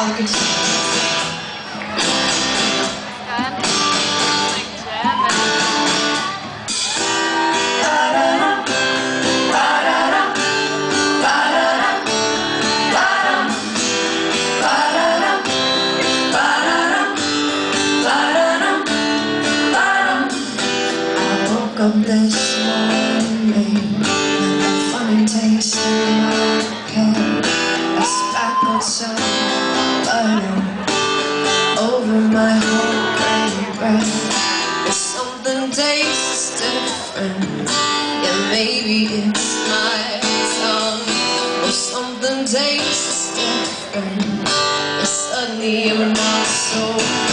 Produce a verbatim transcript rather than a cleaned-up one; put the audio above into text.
Up this morning with a funny taste in my head, a spattered sun burning over my whole grain bread. There's something tastes different, yeah, maybe it's my tongue. Or something tastes different, and suddenly I'm not so